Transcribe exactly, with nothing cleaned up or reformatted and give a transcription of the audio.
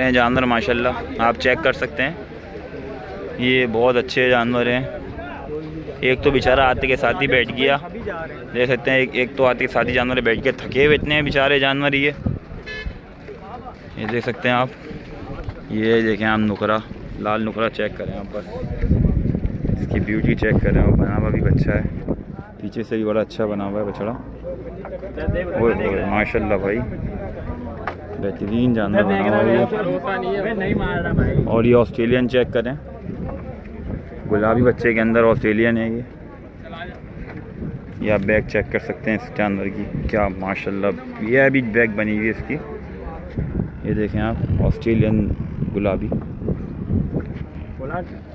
हैं जानवर माशाल्लाह, आप चेक कर सकते हैं। ये बहुत अच्छे जानवर हैं। एक तो बेचारा आते के साथ ही बैठ गया, देख सकते हैं। एक, एक तो आते के साथ ही जानवर बैठ के थके हुए इतने हैं बेचारे जानवर। ये ये देख सकते हैं आप। ये देखें आप नुकरा, लाल नुकरा चेक करें आप बस, इसकी ब्यूटी चेक करें। और बना हुआ भी बच्चा है, पीछे से भी बड़ा अच्छा बना हुआ है बछड़ा। वो माशाल्लाह भाई बेहतरीन जानवर बना हुआ है। और ये ऑस्ट्रेलियन चेक करें, गुलाबी बच्चे के अंदर ऑस्ट्रेलियन है ये। ये आप बैग चेक कर सकते हैं इस जानवर की, क्या माशाल्लाह। ये अभी बैग बनी हुई है इसकी, ये देखें आप, ऑस्ट्रेलियन गुलाबी।